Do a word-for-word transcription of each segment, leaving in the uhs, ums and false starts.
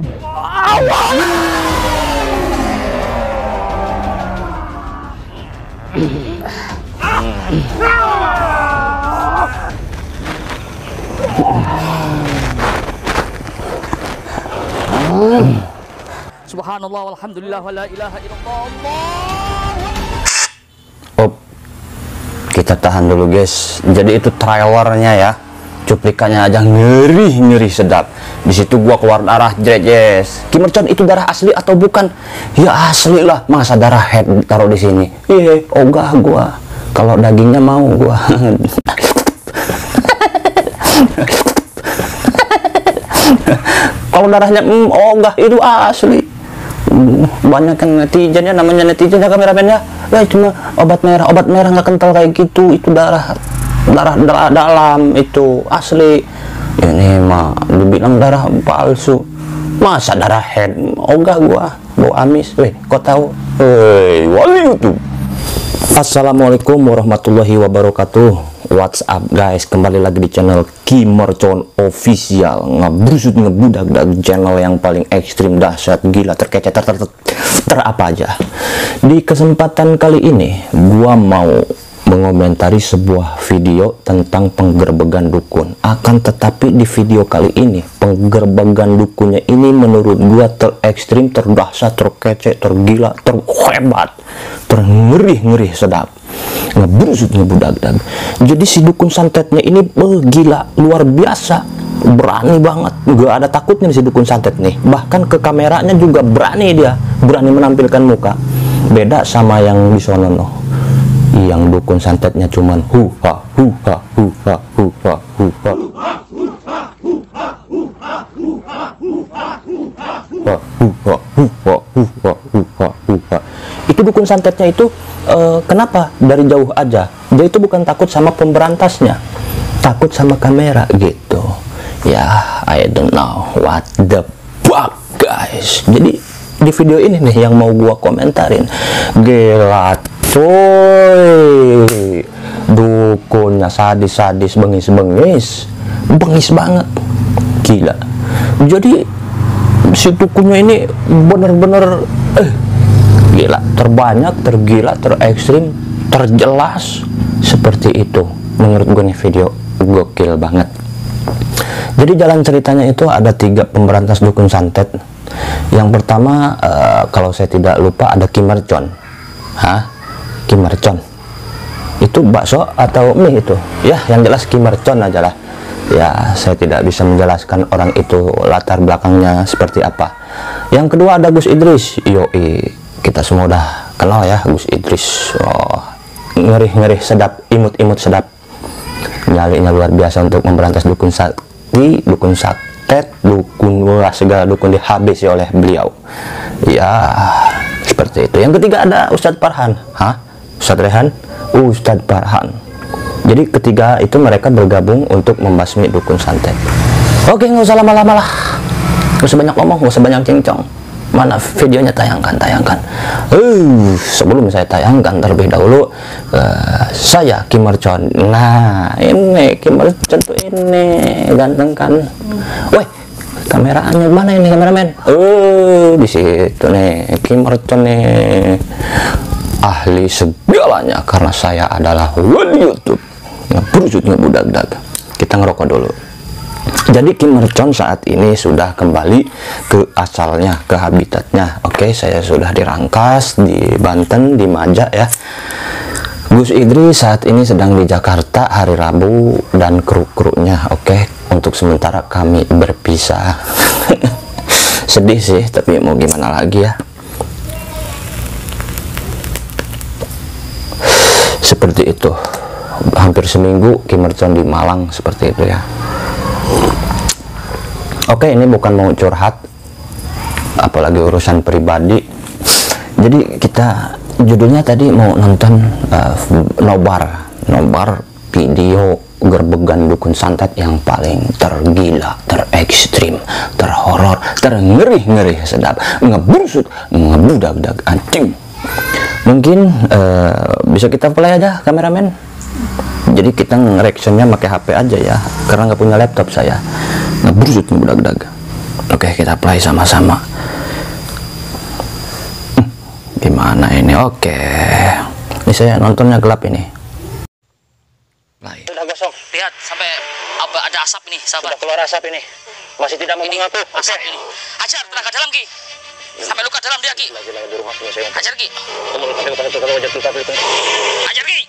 Subhanallah walhamdulillah wala ilaha illallah. Oh, kita tahan dulu guys. Jadi itu trailernya ya, cuplikannya aja ngeri ngeri sedap. Di situ gua keluar darah jejes. Kim Merchon itu darah asli atau bukan? Ya asli lah. Masa darah head taruh di sini? Iya, ogah gua. Kalau dagingnya mau gua. Kalau darahnya mm, ogah itu asli. Banyak yang netizennya, namanya netizennya kameramen ya, ya cuma obat merah obat merah nggak kental kayak gitu, itu darah darah darah dalam itu asli. Ini mah dibilang darah palsu, masa darah head ogah gua bau amis. Weh, kok tahu? Hei, wali YouTube. Assalamualaikum warahmatullahi wabarakatuh. What's up guys, kembali lagi di channel Kim Merchon Official. Ngebrusut ngebudak dari channel yang paling ekstrim, dahsyat, gila, terkece, ter, ter, ter, ter apa aja. Di kesempatan kali ini gua mau mengomentari sebuah video tentang penggerbegan dukun. Akan tetapi di video kali ini penggerbegan dukunnya ini menurut gua terekstrim, terdahsyat, terkece, tergila, terhebat, terngeri-ngeri sedap, ngebrusut ngebudak-dag. Jadi si dukun santetnya ini oh, gila, luar biasa, berani banget, gak ada takutnya si dukun santet nih. Bahkan ke kameranya juga berani, dia berani menampilkan muka. Beda sama yang di sono no, yang dukun santetnya cuman hu ha hu ha hu ha hu ha hu ha itu dukun santetnya itu uh, kenapa dari jauh aja dia itu bukan takut sama pemberantasnya, takut sama kamera gitu ya. I don't know what the fuck guys. Jadi di video ini nih yang mau gua komentarin, gila coy, dukunnya sadis-sadis, bengis-bengis, bengis banget, gila. Jadi si dukunnya ini bener-bener eh, gila, terbanyak, tergila, terekstrim, terjelas seperti itu. Menurut gue nih video gokil banget. Jadi jalan ceritanya itu ada tiga pemberantas dukun santet. Yang pertama uh, kalau saya tidak lupa ada Kim Merchon. Hah? Kim Merchon itu bakso atau mie itu ya, yang jelas Kim Merchon aja lah ya. Saya tidak bisa menjelaskan orang itu latar belakangnya seperti apa. Yang kedua ada Gus Idris. Yoi, kita semua udah kenal ya Gus Idris. Oh, ngeri-ngeri sedap, imut-imut sedap, nyalinya luar biasa untuk memberantas dukun sakti, dukun santet, dukun wah, segala dukun dihabisi oleh beliau ya, seperti itu. Yang ketiga ada Ustadz Farhan. Hah? Ustadz Rehan? Ustadz Farhan. Jadi ketiga itu mereka bergabung untuk membasmi dukun santet. Oke, nggak usah lama-lama lah, nggak usah banyak ngomong, nggak usah banyak cincong. Mana videonya, tayangkan, tayangkan. Uh, sebelum saya tayangkan terlebih dahulu, uh, saya Kim Merchon. Nah, ini Kim Merchon tuh ini ganteng kan? Woi, kameranya mana ini kameramen? Uh, di situ nih Kim Merchon nih, ahli segalanya karena saya adalah wali YouTube. Ngebrusut ngebudak-dag. Kita ngerokok dulu. Jadi Kim Merchon saat ini sudah kembali ke asalnya, ke habitatnya. Oke, saya sudah dirangkas di Banten, di Majak ya. Gus Idris saat ini sedang di Jakarta hari Rabu dan kru-krunya. Oke, untuk sementara kami berpisah. Sedih sih, tapi mau gimana lagi ya. Seperti itu. Hampir seminggu Kim Merchon di Malang, seperti itu ya. Oke, ini bukan mau curhat, apalagi urusan pribadi. Jadi kita judulnya tadi mau nonton uh, nobar, nobar video gerbegan dukun santet yang paling tergila, terekstrim, terhoror, terngeri-ngeri sedap, ngebrusut, ngebudak-dak anjing. Mungkin uh, bisa kita play aja kameramen. Jadi kita nge-reactionnya pakai H P aja ya, karena nggak punya laptop saya. Ngebrusut ngebudak-dag. Oke, kita play sama-sama. Hmm, gimana ini? Oke, ini saya nontonnya gelap ini. Play. Sudah gosong. Lihat sampai ada asap ini, sahabat. Sudah keluar asap ini. Masih tidak mau Ini mengaku. asap Oke. ini. Hajar tenaga dalam Ki. Sampai luka dalam dia Ki. Lagi-lagi di rumah punya saya. Hajar Ki. Umur kafir pada tukar wajah tukar itu. Hajar Ki.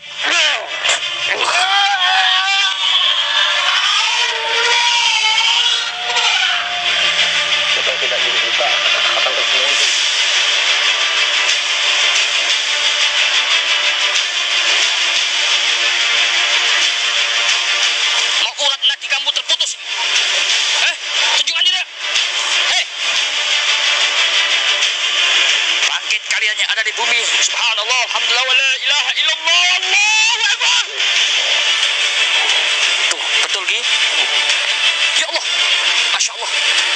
Kita tidak bisa akan tersenyum. Mau urat nadi kamu terputus. Eh, tunjukkan tidak. Hei. Bangkit kalian yang ada di bumi. Subhanallah, alhamdulillah, wa la ilaha illallah, Allahu akbar. Tuh, betul Ki. Ya Allah. Masya Allah.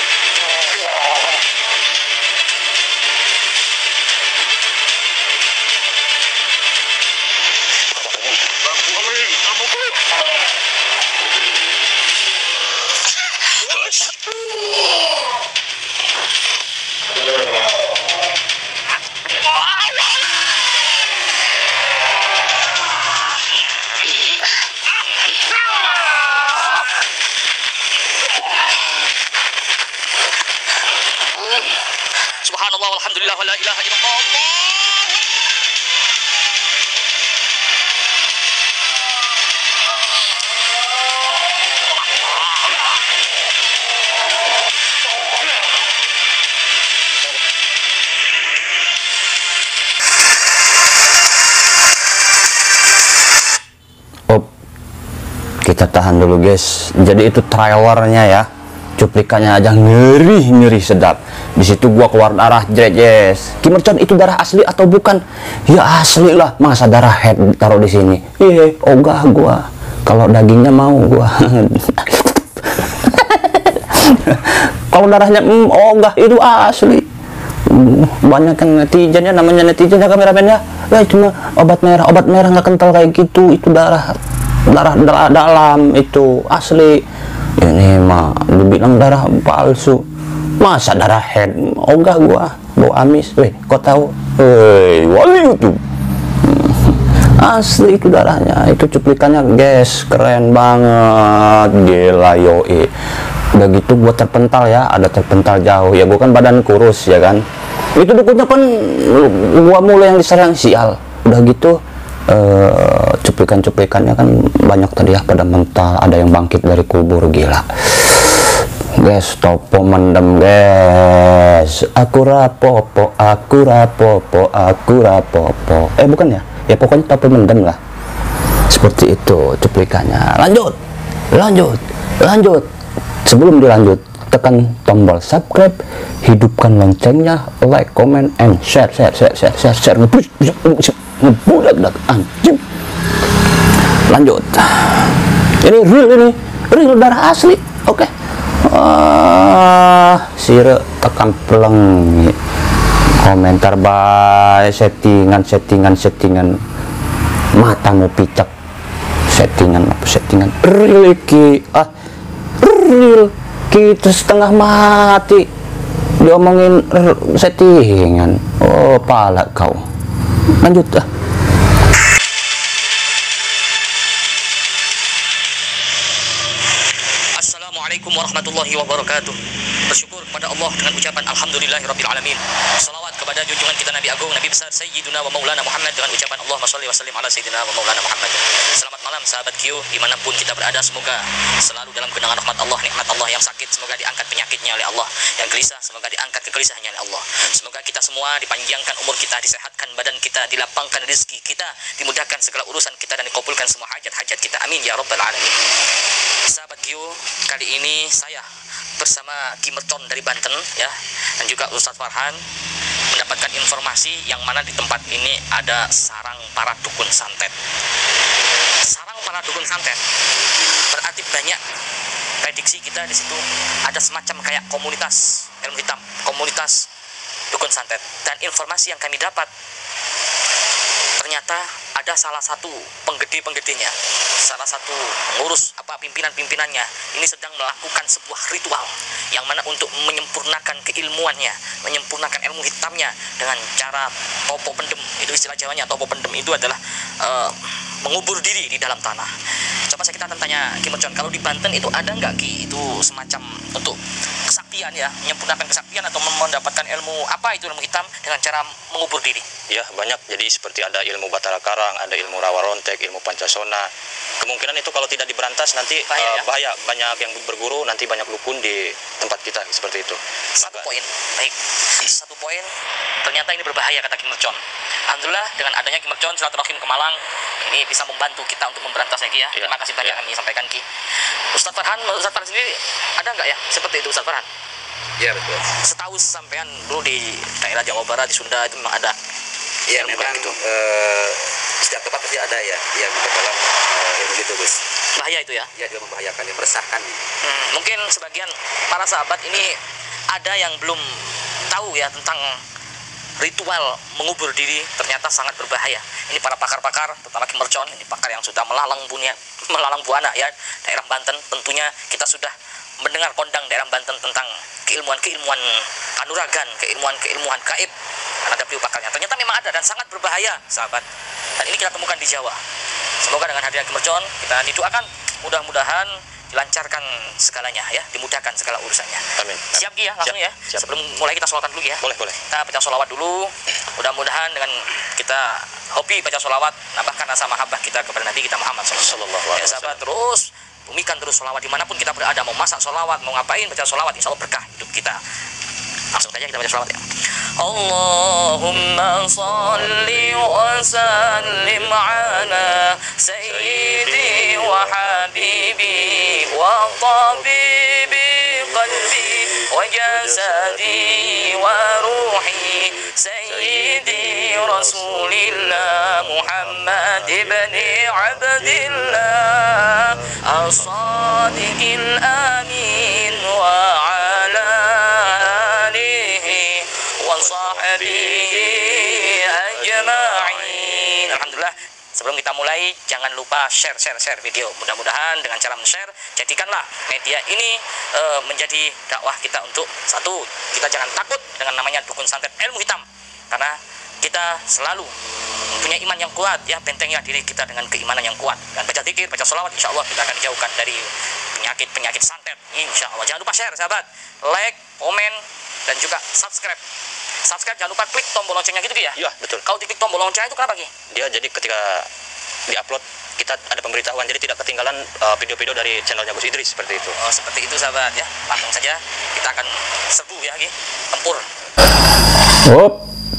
Subhanallah, alhamdulillah, wa la ilaha illallah, Allah. Oh, kita tahan dulu guys. Jadi itu trailernya ya, cuplikannya aja ngeri ngeri sedap. Di situ gua keluar darah jret yes. Ki Mercon itu darah asli atau bukan? Ya asli lah. Masa darah head taruh di sini? Iya, ogah gua. Kalau dagingnya mau gua. Kalau darahnya mm, ogah itu asli. Banyak yang netizennya, namanya netizennya kameramennya. Ya cuma obat merah, obat merah nggak kental kayak gitu. Itu darah darah, darah dalam itu asli. Ini mah dibilang darah palsu. Masa darah head? Ogah gua bau amis. Weh, kau tahu? Hei, wali YouTube. Asli itu darahnya. Itu cuplikannya guys, keren banget. Gila yoi. Udah gitu gua terpental ya, ada terpental jauh. Ya gua kan badan kurus ya kan. Itu dukunnya kan gua mulai yang diserang sial. Udah gitu uh, cuplikan-cuplikannya kan banyak tadi ya, pada mental, ada yang bangkit dari kubur. Gila guys, topo mendem guys. Aku rapopo, aku rapopo, aku rapopo. Eh bukan ya, ya pokoknya topo mendem lah. Seperti itu cuplikannya. Lanjut, lanjut, lanjut. Sebelum dilanjut, tekan tombol subscribe, hidupkan loncengnya, like, comment, and share, share, share, share, share, share, ngepush, ngebudak, dak, anjing. Lanjut. Ini real ini, real darah asli. Oke. Okay. Ah, sire tekan peleng. Komentar by settingan, settingan, settingan. Matamu picak. Settingan apa settingan? Real ki. Ah, real. Kita setengah mati diomongin settingan. Oh, pala kau. Lanjut ah. Assalamualaikum warahmatullahi wabarakatuh. Bersyukur kepada Allah dengan ucapan alhamdulillahirabbil alamin. Salawat kepada junjungan kita Nabi Agung, Nabi besar Sayyiduna wa Maulana Muhammad dengan ucapan Allahumma shalli wa sallim ala Sayyidina wa Maulana Muhammad. Selamat malam sahabat Q, dimanapun kita berada, semoga selalu dalam kenangan rahmat Allah, nikmat Allah. Yang sakit semoga diangkat penyakitnya oleh Allah, yang gelisah semoga diangkat kegelisahannya oleh Allah. Semoga kita semua dipanjangkan umur kita, disehatkan badan kita, dilapangkan rezeki kita, dimudahkan segala urusan kita, dan dikabulkan semua hajat-hajat kita. Amin ya rabbal alamin. Sahabat Q, kali ini saya bersama Ki Mercon dari Banten ya, dan juga Ustadz Farhan mendapatkan informasi yang mana di tempat ini ada sarang para dukun santet. Sarang para dukun santet berarti banyak, prediksi kita di situ ada semacam kayak komunitas ilmu hitam, komunitas dukun santet. Dan informasi yang kami dapat ternyata ada salah satu penggede-penggedenya, salah satu ngurus apa pimpinan-pimpinannya ini sedang melakukan sebuah ritual yang mana untuk menyempurnakan keilmuannya, menyempurnakan ilmu hitamnya dengan cara topo pendem. Itu istilah Jawanya, topo pendem itu adalah uh, mengubur diri di dalam tanah. Coba saya kita akan tanya Ki Mercon, kalau di Banten itu ada nggak Ki itu semacam untuk kesaktian ya, menyempurnakan kesaktian atau mendapatkan ilmu apa itu ilmu hitam dengan cara mengubur diri? Ya, banyak. Jadi seperti ada ilmu Batara Karang, ada ilmu Rawa Rontek, ilmu Pancasona. Kemungkinan itu kalau tidak diberantas nanti bahaya, uh, ya? bahaya. Banyak yang berguru, nanti banyak dukun di tempat kita seperti itu. Satu Maka, poin, baik. Satu poin, ternyata ini berbahaya kata Ki Mercon. Alhamdulillah dengan adanya Ki Mercon silaturahim ke Malang ini bisa membantu kita untuk memberantasnya Ki ya. ya. Terima kasih banyak ya. Kami sampaikan Ki. Ustadz Farhan, Ustadz Farhan sendiri ada nggak ya seperti itu Ustadz Farhan? Ya betul. Setahu sampean dulu di daerah Jawa Barat, di Sunda itu memang ada. Ya memang itu. Uh, setiap tempat pasti ada ya yang dalam uh, ilmu itu Gus. Bahaya itu ya? Ya juga membahayakan, yang meresahkan. Hmm, mungkin sebagian para sahabat ini ada yang belum tahu ya tentang ritual mengubur diri, ternyata sangat berbahaya. Ini para pakar-pakar, terutama Ki Mercon, ini pakar yang sudah melalang bunia, melalang buana ya daerah Banten. Tentunya kita sudah mendengar kondang daerah Banten tentang keilmuan-keilmuan kanuragan, keilmuan-keilmuan gaib. Ada beliau pakarnya. Ternyata memang ada dan sangat berbahaya, sahabat. Dan ini kita temukan di Jawa. Semoga dengan hadirnya Ki Mercon kita didoakan mudah-mudahan dilancarkan segalanya ya, dimudahkan segala urusannya. Amin. Siap Ki ya, langsung Siap. ya. Siap. Sebelum mulai kita sholawat dulu ya. Boleh, boleh. Kita baca sholawat dulu. Mudah-mudahan dengan kita hobi baca sholawat, nambahkan rasa mahabbah kita kepada Nabi kita Muhammad shallallahu alaihi wasallam. Ya sahabat, terus bumikan terus sholawat dimanapun kita berada, mau masak sholawat, mau ngapain baca sholawat, insya Allah berkah hidup kita. Langsung saja kita baca sholawat ya. Allahumma salli wa sallim ala sayyidi wa habibi wa tabibi qalbi wa jasadi wa ruhi sayyidi rasulillah Muhammad ibn Abdillah as-sadiqil amin wa ala alihi wa sahbihi ajma'in. Alhamdulillah, sebelum kita mulai jangan lupa share share share video. Mudah-mudahan dengan cara men-share jadikanlah media ini e, menjadi dakwah kita untuk satu, kita jangan takut dengan namanya dukun santet ilmu hitam, karena kita selalu mempunyai iman yang kuat ya, bentengilah diri kita dengan keimanan yang kuat dan baca zikir, baca sholawat, insya Allah kita akan dijauhkan dari penyakit-penyakit santet, insya Allah. Jangan lupa share sahabat, like, komen, dan juga subscribe. Subscribe jangan lupa klik tombol loncengnya gitu ya. Iya betul. Kalau diklik tombol loncengnya itu kenapa Ki? Dia jadi ketika diupload kita ada pemberitahuan, jadi tidak ketinggalan uh, video-video dari channelnya Gus Idris seperti itu. Oh seperti itu sahabat ya. Langsung saja kita akan serbu ya Ki, tempur. Up.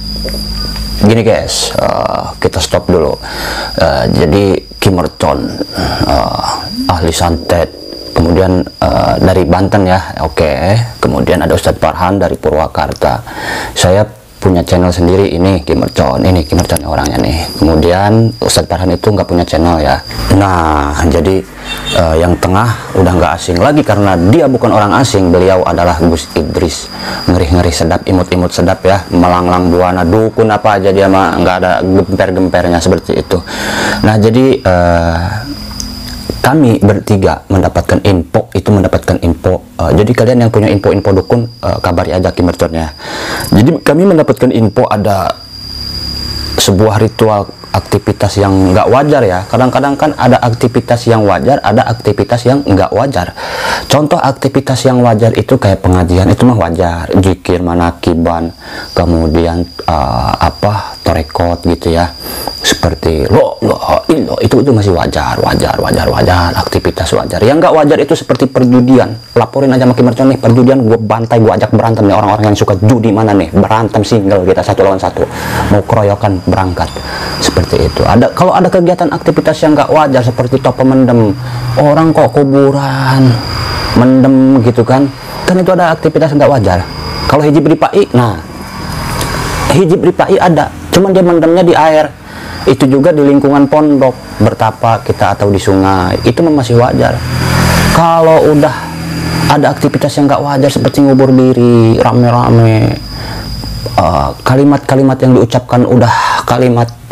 Gini guys, uh, kita stop dulu. Uh, jadi Ki Mercon, uh, ahli santet, kemudian uh, dari Banten ya, oke. Okay. Kemudian ada Ustadz Farhan dari Purwakarta. Saya punya channel sendiri, ini Ki Mercon, ini Ki Mercon orangnya nih. Kemudian Ustadz Farhan itu nggak punya channel ya. Nah, jadi uh, yang tengah udah nggak asing lagi karena dia bukan orang asing. Beliau adalah Gus Idris, ngeri-ngeri sedap, imut-imut sedap ya, melanglang buana, dukun apa aja dia mah, nggak ada gemper-gempernya seperti itu. Nah, jadi uh, kami bertiga mendapatkan info itu mendapatkan info. Uh, jadi kalian yang punya info-info dukun, uh, kabari aja Ki Mercon ya. Jadi kami mendapatkan info ada sebuah ritual aktivitas yang nggak wajar ya. Kadang-kadang kan ada aktivitas yang wajar, ada aktivitas yang nggak wajar. Contoh aktivitas yang wajar itu kayak pengajian, itu mah wajar, zikir, manakiban, kemudian uh, apa torekot gitu ya, seperti lo lo ilo, itu itu masih wajar, wajar, wajar, wajar, aktivitas wajar. Yang nggak wajar itu seperti perjudian. Laporin aja sama Ki Mercon nih, perjudian gue bantai, gue ajak berantem nih orang-orang yang suka judi, mana nih berantem single kita satu lawan satu, mau keroyokan berangkat. Seperti itu. Ada kalau ada kegiatan aktivitas yang nggak wajar seperti topo mendem, orang kok kuburan mendem gitu kan, kan itu ada aktivitas nggak wajar. Kalau hijib ripai, nah hijib ripai ada, cuman dia mendemnya di air, itu juga di lingkungan pondok bertapa kita atau di sungai, itu masih wajar. Kalau udah ada aktivitas yang nggak wajar seperti ngubur diri rame-rame, uh, kalimat-kalimat yang diucapkan udah kalimat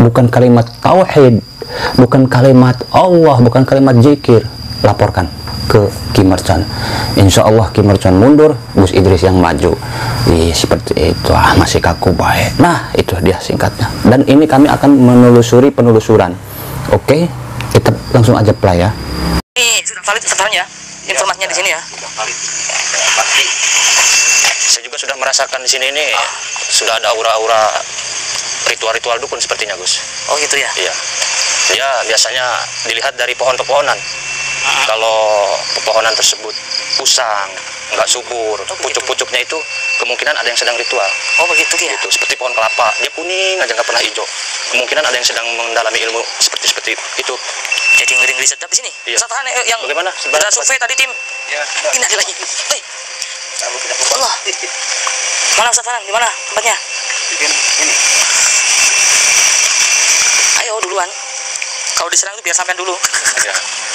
bukan kalimat tauhid, bukan kalimat Allah, bukan kalimat zikir, laporkan ke Ki Merchan. Insya Allah Ki Merchan mundur, Gus Idris yang maju. Ih, seperti itu. Ah, masih kaku baik. Nah, itu dia singkatnya. Dan ini kami akan menelusuri penelusuran. Oke, kita langsung aja play ya. Ini sudah valid sebenarnya informasinya di sini ya. Sudah valid. Ya, pasti. Saya juga sudah merasakan di sini ini sudah ada aura-aura ritual-ritual dukun sepertinya, Gus. Oh gitu ya. Iya. Ya, biasanya dilihat dari pohon-pepohonan. Kalau pepohonan tersebut usang, nggak subur, Oh, begitu. pucuk-pucuknya itu kemungkinan ada yang sedang ritual. Oh begitu ya. Gitu, seperti pohon kelapa, dia kuning aja nggak pernah hijau. Kemungkinan ada yang sedang mendalami ilmu seperti seperti itu. Jadi ngeri-ngeri sedap di sini. Iya. Ustaz Farhan, eh, yang Bagaimana? sudah survei tadi tim. Ya, sudah. Ini ada lagi. Hei, Kamu tidak lupa. Allah. Mana Ustaz Farhan? Di mana tempatnya? Ini, ini. Ayo duluan. Kalau diserang itu biar sampean dulu. Ya.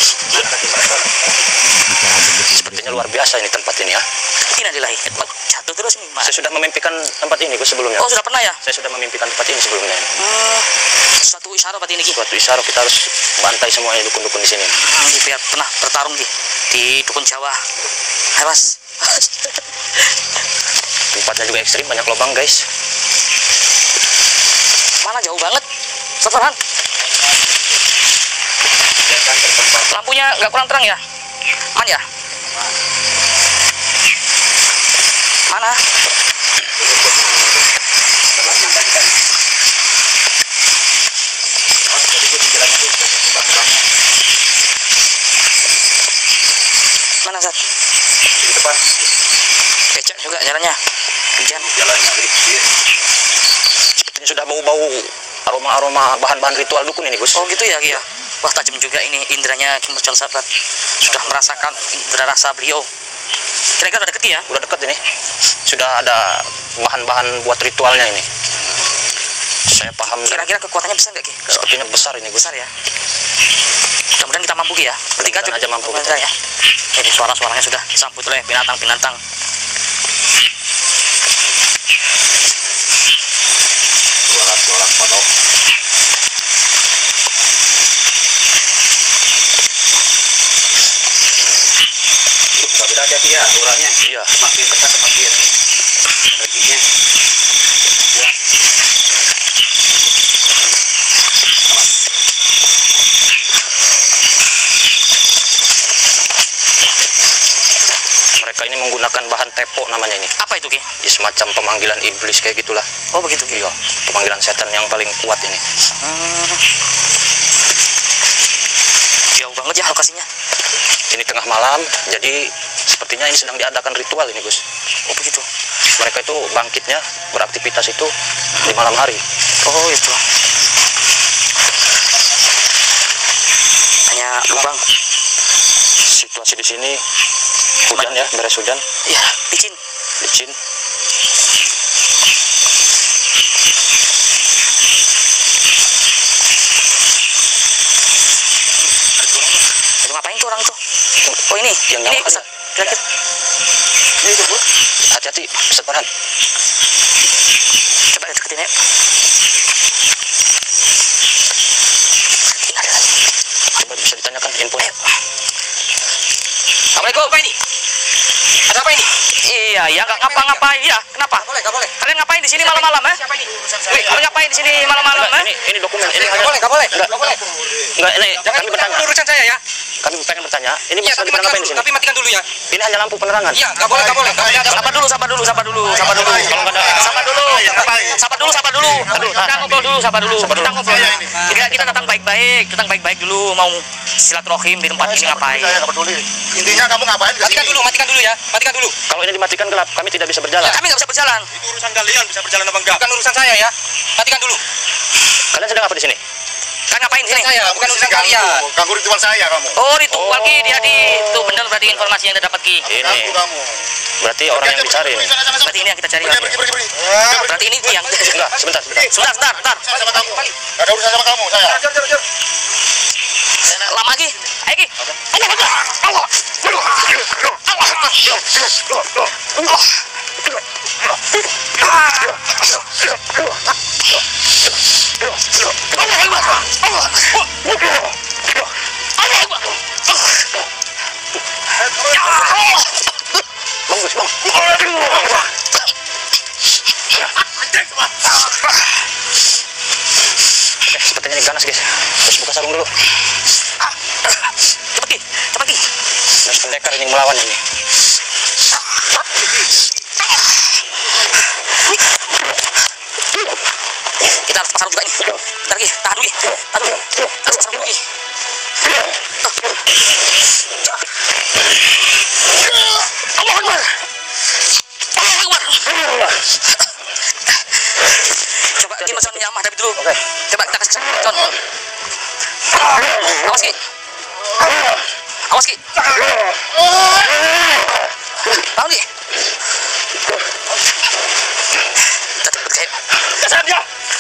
Sepertinya luar biasa ini tempat ini ya. Innalillahi. Jatuh terus nih, Mas. Saya sudah memimpikan tempat ini Gus sebelumnya. Oh, sudah pernah ya? Saya sudah memimpikan tempat ini sebelumnya. Hmm, suatu isyarat berarti ini Ki. Suatu isyarat kita harus bantai semuanya dukun-dukun di sini. Hmm, Ki, biar pernah bertarung Ki di dukun Jawa. Ayo Mas. Tempatnya juga ekstrim, banyak lubang guys. Mana jauh banget? Ustaz Farhan. Lampunya nggak kurang terang ya? Man ya? Mana? Mana Sat? Di depan. Becek juga jalannya. Hujan. Jalannya licin. Sepertinya sudah bau-bau aroma-aroma bahan-bahan ritual dukun ini Gus. Oh gitu ya Ki ya? Wah tajam juga ini indranya Ki Merchan Sahabat. Sudah merasakan indra rasa beliau. Kira-kira udah deket ya? Udah dekat ini. Sudah ada bahan-bahan buat ritualnya ini. Saya paham. Kira-kira kekuatannya besar nggak Ki? Sepertinya besar ini Gus. Besar ya? Mudah-mudahan kita mampu Ki ya? Bertiga Mudah-mudahan aja mampu Besar ya? Ini suara-suaranya sudah disambut oleh binatang-binatang. Suara-suara kodok. Sudah beda hati ya suaranya. Iya. Semakin besar semakin energinya. Ya. Mereka ini menggunakan bahan tepo namanya ini. Apa itu Ki? Ya, semacam pemanggilan iblis kayak gitulah. Oh begitu Ki? Iya, pemanggilan setan yang paling kuat ini. Hmm. Jauh banget ya lokasinya. Ini tengah malam, jadi sepertinya ini sedang diadakan ritual ini Gus. Oh begitu. Mereka itu bangkitnya beraktivitas itu di malam hari. Oh itu. Hanya lubang. Situasi di sini hujan ya, beres hujan, Ya, licin. licin. Itu ngapain tuh orang tuh? Oh ini, Yang ini nyala. Ustaz. Kira-kira. Ini itu Bu. Hati-hati, Ustaz Farhan. Coba deketin ya. Coba bisa ditanyakan infonya. Assalamualaikum. Apa ini? Ada apa ini? Iya, ya nggak ngapa-ngapain ya. Kenapa? Boleh, nggak boleh. Kalian ngapain di sini malam-malam eh? Siapa ini? Urusan Wih, kalian ngapain di sini malam-malam Enggak, eh? ini ini dokumen, ini Nggak hanya boleh, nggak boleh. Enggak. Nggak boleh. Enggak, ini Jangan kami bertanya. urusan saya ya. Kami pengen bertanya. Ini Iya, bisa tapi dibilang matikan ngapain di dulu. sini? Tapi matikan dulu ya. Ini hanya lampu penerangan. Iya, nggak boleh, nggak boleh. Nggak boleh ada. Sabar dulu, sabar dulu, sabar dulu, sabar dulu. Kalau nggak ada- Sabar dulu, sabar dulu, sabar dulu. Kita ngobrol dulu, sabar dulu. Kita ngobrol. Kita kita datang baik-baik, datang baik-baik dulu. Mau silaturahim di tempat ini ngapain? Saya nggak peduli. Intinya kamu ngapain ke Matikan sini? dulu, matikan dulu ya. Matikan dulu. Kalau ini dimatikan gelap, kami tidak bisa berjalan. Kami nggak bisa berjalan. Itu urusan kalian bisa berjalan apa enggak? Bukan urusan saya ya. Matikan dulu. Kalian sedang apa di sini? Kan ngapain di sini? Saya, bukan urusan Ganggu. kalian. Ganggu ritual saya kamu. Oh, ritual Ki, dia di itu benar berarti informasi yang dapat Ki. Ini Ganggu kamu. berarti orang yang dicari ini. Berarti ini yang kita cari. Pergi, pergi, pergi, pergi. Eh, Berarti ini yang Enggak, sebentar, sebentar. Sebentar, sebentar, sebentar. Saya sama kamu. Gak ada urusan sama kamu, saya. Jor, jor, jor. Lama Ki. Ayo Ki. Bagus, bang. Oke, sepertinya ini ganas, guys. Terus buka sarung dulu. Cepat Ki, cepat Ki. Terus pendekar ini melawan ini. Kita harus pasang juga ini. Bentar Ki, tahan dulu Ki. Tahan dulu. Harus pasang dulu Ki. Allah Akbar. Allah Akbar. Coba Ki macam nyamah tapi dulu. Oke. Coba kita kasih kesempatan Con. Awas Ki. Awas Ki. Bangun Ki. Kita cepet kayak. Kasar dia.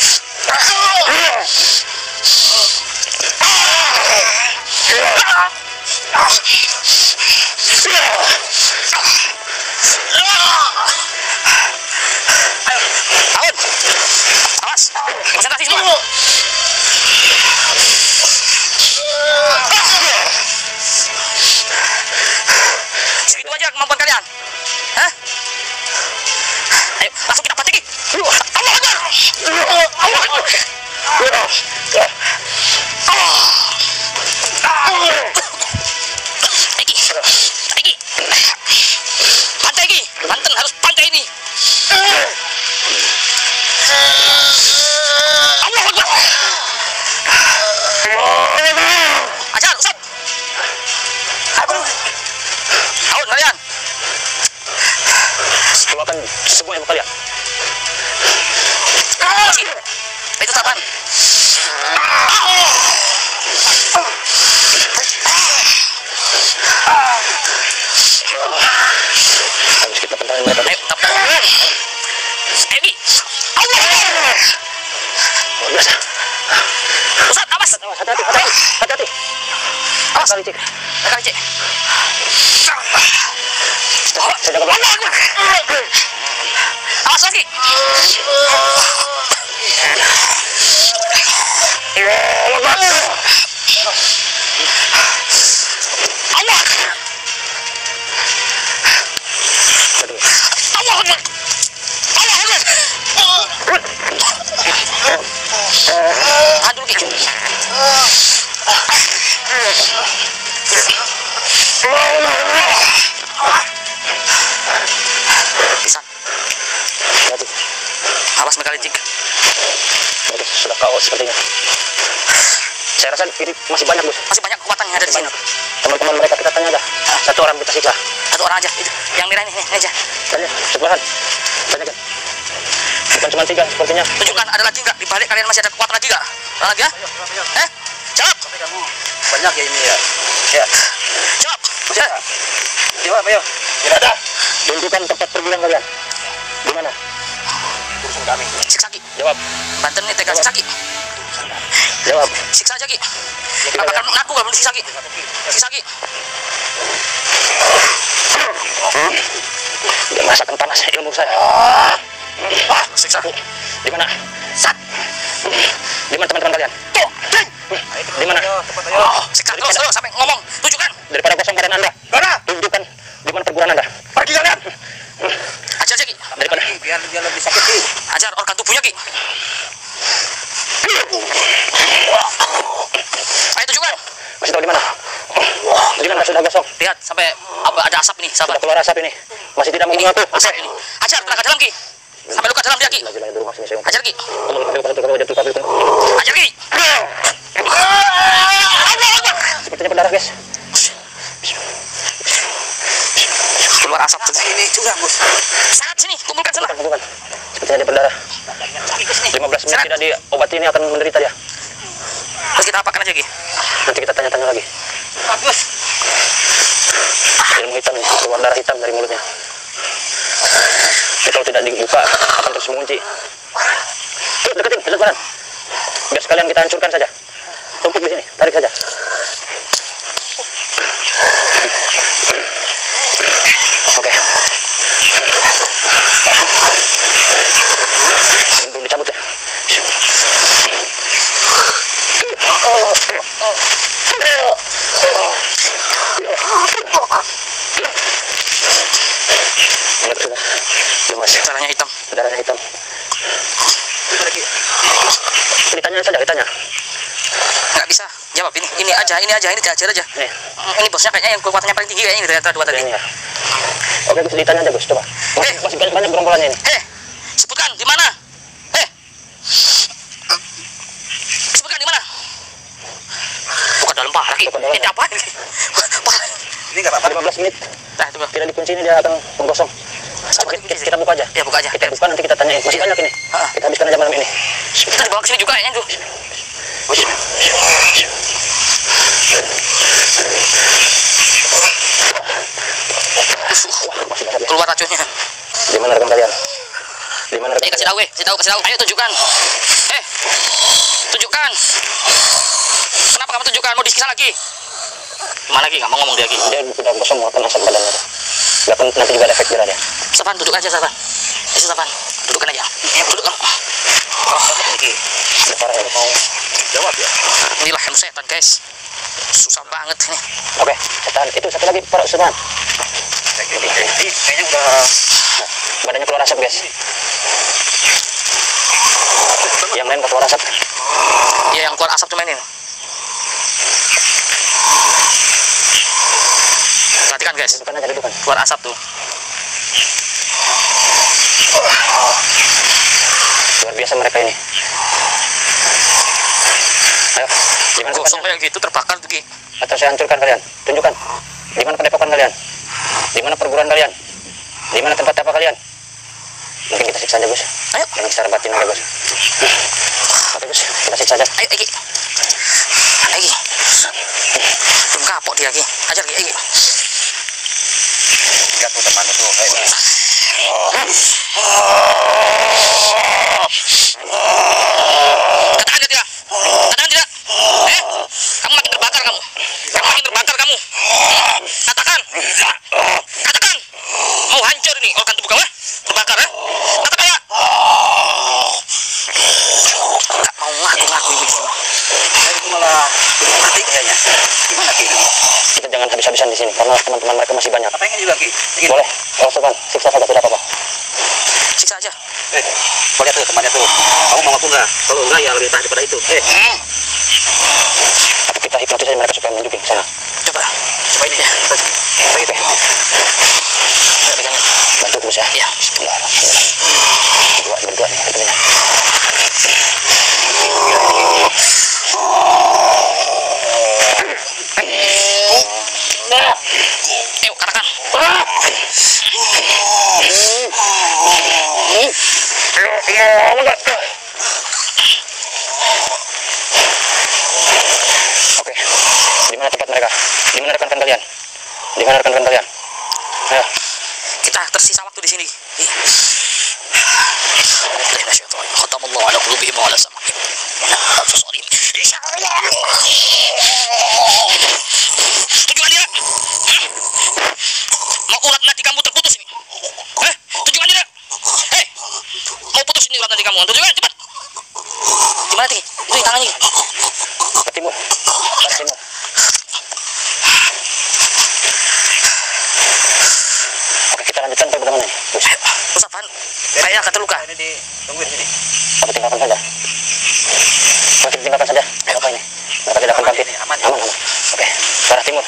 Ayo, awas, konsentrasi semua. Segitu aja kemampuan kalian. Hah? Ayo, langsung kita pancing. Allah Akbar. Allah Akbar. Iki, iki, pantai iki, Banten harus pantai ini. Allah Akbar. Ajar, Ustaz. Ayo, ayo kalian. Keluarkan semua ilmu kalian. Masih. Itu tapan. Harus kita pentangin mereka. Ayo, tapan. Ayo, Ki. Allah. Luar biasa. Ustaz, awas. Hati-hati, hati-hati, hati-hati. Awas. Kali cek. Kali cek. Saya jaga belakang. Allah Akbar. Awas lagi. Allah. Allah Akbar. Allah Akbar. Tahan dulu Ki. Pisan. Hati. Awas mereka licik. Bagus, sudah K O sepertinya. Saya rasa ini masih banyak, Bos. Masih banyak kekuatan yang ada di sini. Teman-teman mereka kita tanya aja. Satu orang kita siksa. Satu orang aja. Itu. Yang merah ini, ini, ini aja. Tanya, sebelahan. Tanyakan. Bukan cuma tiga sepertinya. Tunjukkan ada lagi nggak? Di balik kalian masih ada kekuatan lagi nggak? Ada lagi ya? Eh? Jawab. Banyak ya ini ya. Ya. Jawab. Eh. Jawab, ayo. Tidak ada. Tunjukkan tempat perguruan kalian. Di mana? Urusan kami. Siksa Ki. Jawab. Banten nih tegal siksa Ki. Jawab. Siksa aja Ki. Nggak bakal ngaku kalau belum siksa Ki. Siksa Ki. Dia merasakan panas ilmu saya. Ah, siksa. Di mana? Sat. Di mana teman-teman kalian? Tuh, ding. Di mana? Oh, siksa terus terus sampai ngomong. Tunjukkan. Daripada kosong badan Anda. Mana? Tunjukkan di mana perguruan Anda. Pergi kalian. Ajar aja Ki. Daripada Biar dia lebih sakit Ki. Ajar organ tubuhnya Ki. Ayo tunjukkan. masih tahu di mana? Di mana sudah gosong? Lihat sampai apa ada asap ini, sahabat. Sudah keluar asap ini. Masih tidak mau Ini mengaku. asap ini. Ajar tenaga dalam Ki. Sampai luka dalam dia Ki. Ajar Ki. Ajar Ki. Sepertinya berdarah, guys. Keluar asap Ini juga Bos. sangat sini, kumpulkan sana. Bukan, bukan. Sepertinya dia berdarah. lima belas menit tidak diobati ini akan menderita dia. Terus kita apakan aja Ki? Nanti kita tanya-tanya lagi. Bagus. Ilmu hitam ini, keluar darah hitam dari mulutnya. Jadi kalau tidak dibuka akan terus mengunci. Yuk, deketin, dekat badan. Biar sekalian kita hancurkan saja. Tumpuk di sini, tarik saja. Oke. Ini belum dicabut ya. darahnya hitam. Ditanya saja, ditanya. Nggak bisa jawab ini, ini aja, ini aja, ini diajar aja. Nih. Ini bosnya kayaknya yang kekuatannya paling tinggi kayaknya ini dari antara dua tadi. Ini ya. Oke, Gus, ditanya aja, Gus, coba. Masih, Eh. masih banyak, banyak gerombolannya ini. Heh, sebutkan di mana? Heh, sebutkan di mana? Bukan dalam paha lagi. Bukan dalam. Ini apa ini? Paha. Ini nggak apa-apa. lima belas menit. Nah, itu Tidak dikunci ini dia akan menggosong. Oke, kita, kita buka aja. Ya, buka aja. Kita buka nanti kita tanyain. Masih banyak ini. Ha. Kita habiskan aja malam ini. Kita dibawa ke sini juga kayaknya tuh. Masih banyak ya. Keluar racunnya. Di mana rekan kalian? Di mana rekan Eh, kasih tahu, eh, kasih tahu, kasih tahu. Ayo tunjukkan. Eh, tunjukkan. Kenapa kamu tunjukkan? Mau disiksa lagi? Mana lagi? Nggak mau ngomong dia lagi. Dia udah gosong mau asap badannya. Nggak pen- nanti juga ada efek jerah dia. Safan, duduk aja, Safan. Bisa, Safan. Dudukkan aja. Duduk kamu. Udah parah ya. Mau Jawab ya. Inilah ilmu setan, guys. Susah banget ini. Oke, tahan. Itu satu lagi Pak Usman. Ini kayaknya udah Badannya keluar asap, guys. Yang lain nggak keluar asap. Ya, yang keluar asap cuma ini. Perhatikan, guys. Dudukan aja, dudukan. Keluar asap tuh. Luar biasa mereka ini. Ayo, di mana Gosong tempatnya? kayak gitu terbakar tuh, Ki. Atau saya hancurkan kalian? Tunjukkan. Di mana padepokan kalian? Di mana perguruan kalian? Di mana tempat apa kalian? Mungkin kita siksa aja, Gus. Ayo. Dengan secara batin aja, Gus. Oke, Gus. Kita siksa aja. Ayo, Ki. Ayo, Ki. Belum kapok dia, Ki. Ajar, Ki. Ayo, Ki. lihat tuh teman itu. Ayo. Katakan dia tidak. Katakan tidak. Eh, kamu makin terbakar kamu. Kamu makin terbakar kamu. Hmm, Katakan. Katakan. Mau hancur ini organ tubuh kamu, eh? Terbakar, eh? Katakan ya. Gak mau ngaku-ngaku ini semua. Saya itu malah mati kayaknya. Gimana Ki? Kita jangan habis-habisan di sini karena teman-teman mereka masih banyak. Apa ingin juga Ki? Ingin. Boleh, kalau Sultan, siksa saja tidak apa-apa. Siksa aja. Eh, kau lihat tuh temannya tuh. Kamu mau aku enggak? Kalau enggak ya lebih tahan daripada itu. Eh, Hmm. Tapi kita hipnotis aja mereka supaya menunjukin ke sana. Coba. coba ini. Coba itu. Ayo, pegangin. Bantu terus ya. Iya. Bismillahirrahmanirrahim. Berdua, berdua nih, berdua. Ayo, katakan. Oke, di mana tempat mereka? Di mana rekan-rekan kalian? Di mana rekan-rekan kalian? Ayo, Kita tersisa waktu di sini. Ih. Khatamallahu ala qulubihim wa ala sam'ihim wa ala absarihim. Insyaallah. Tujuan dia. Hmm. Mau urat nanti kamu terputus ini. Eh, tujuan dia. Hei, mau putus ini urat nanti kamu. Tujuan cepat. Gimana Ti? Itu di tangannya. ke timur. Ke timur. Oke, kita lanjutkan sampai bagaimana nih? Gus, Ayo, Ustaz, kayaknya akan terluka. Ini di tungguin sini. apa tinggalkan saja? Oke, tinggalkan saja. Apa ini? Mereka tidak akan bangkit. Aman, aman, aman. Oke, ke arah timur.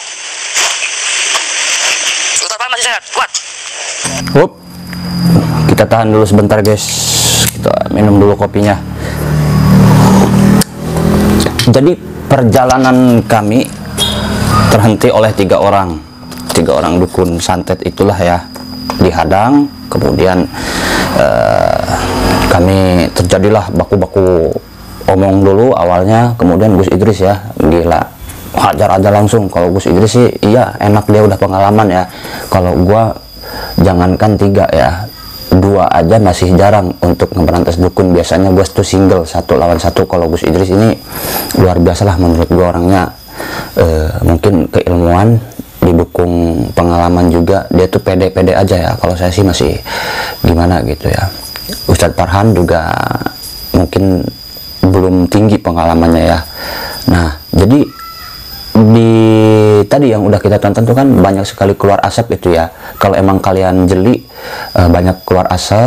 Ustaz masih sehat, kuat. Hup. Kita tahan dulu sebentar, guys. Kita minum dulu kopinya. Jadi perjalanan kami terhenti oleh tiga orang, tiga orang dukun santet itulah ya, dihadang. Kemudian eh, kami terjadilah baku-baku omong dulu awalnya. Kemudian Gus Idris ya, gila, hajar aja langsung. Kalau Gus Idris sih iya enak, dia udah pengalaman ya. Kalau gua jangankan tiga ya, dua aja masih jarang untuk ngeberantas dukun. Biasanya gue tuh single satu lawan satu. Kalau Gus Idris ini luar biasa lah menurut gue orangnya. E, mungkin keilmuan didukung pengalaman juga, dia tuh pede-pede aja ya. Kalau saya sih masih gimana gitu ya. Ustadz Farhan juga mungkin belum tinggi pengalamannya ya. Nah jadi di tadi yang udah kita tonton tuh kan banyak sekali keluar asap itu ya. Kalau emang kalian jeli, uh, banyak keluar asap,